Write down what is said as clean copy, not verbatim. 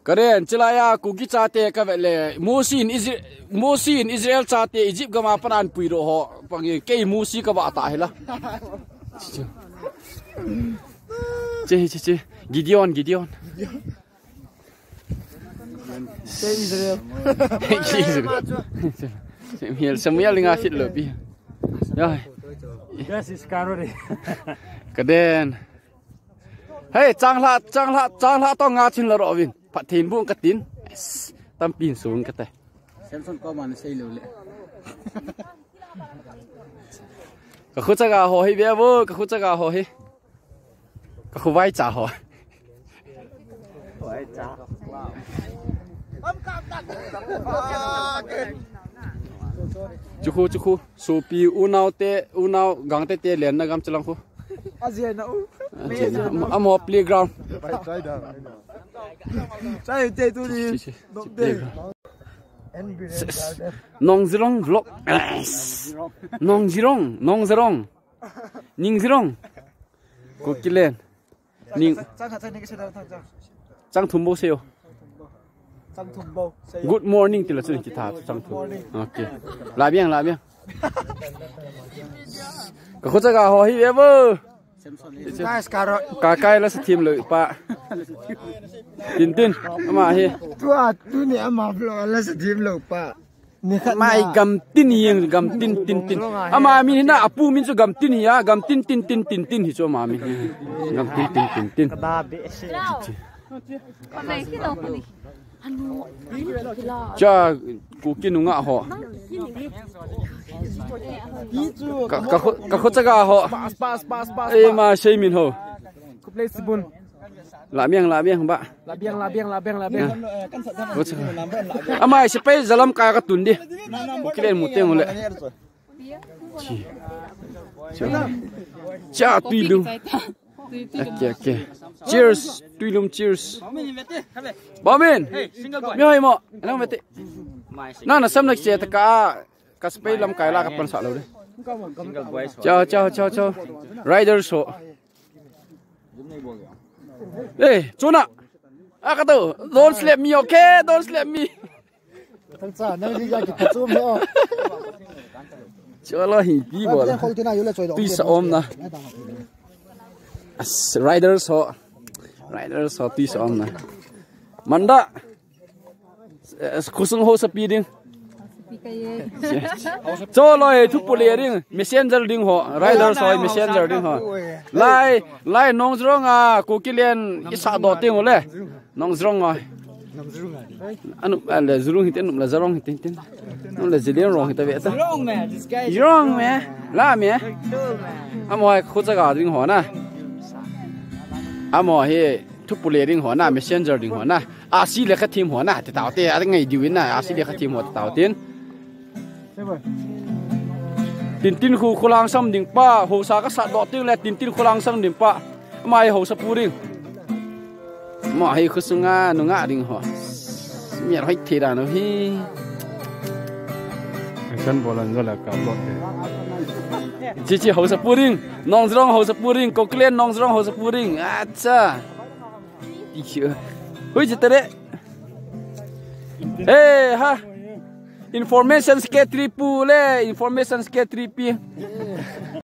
Karen celaya kuki cate ka le musin Israel cate Egypt gama panan puiro ho pangi ke musi ka ba ta hela che Gideon Israel Samuel nga fit lobi rồi yes is karori Karen hey chang la to nga chin la ro win phat thin buông katin tam pin xuống cái tay Samsung có màn xây lều lệ cái khu cha gà hồ hi bé vô cái khu cha gà hồ hi cái khu vai trả hồ vai trả chú khu supi unau gang te len na gam chalang khu Asia na amo playground sai te tu đi nong zirong vlog nong zirong ning zirong ko kilen ning chang thum bo seo good morning tila chu ki tha chang thum okay la biang ka khu cha ga ho hi ve bo nice karot ka kai la sa thim le pa tin ama hi tu ni ama vlog la sa dim lo pa mai gam tin ama mi na apu min chu gam tin ya gam tin hi chu ma mi gam tin da be con này cái đầu con này cha ku kinunga ho ka khu cha ga ho pas e ma shei min ho ku play sibun la biang ba la biang ama se pe zalam ka ka tun di kilen mu teng le cha tuilum okay cheers tuilum cheers Bamin mi hoi mo ana mete na sam nak che ta ka spay lam kai la ka pan sa lo de chao rider so hey chuna akato don't slap me okay don't slap me thằng cha nang đi ra ki chu me o chalo hi pi bol tu sa om na rider so tu sa om na manda khusung ho sa pi ding loi thu pule ring messenger ding ho rider so messenger ding ho lai nong zrong a ku kilen isa do ting ole nong zrong a anu le zrung hiten la zarong hiten no le zelian rong hita beta wrong me la me amoi khu cha ga ding ho na amoi he thu pule ring ho na messenger ding ho na a si le kha thim ho na te taw te a ngai diwin na a si le kha thim ho taw tin tin khu khulang sam ding pa ho sa ka sa do ting le tin khulang sam ding pa mai ho sa puring ma hi khusunga nunga ding ho mi ra hi thira no hi kan bolan gola ka bot chi ho sa puring nong zrong ho sa puring ko klen nong zrong ho sa puring acha ichu hui jitere hey ha information ske 3 pu le information ske 3 pi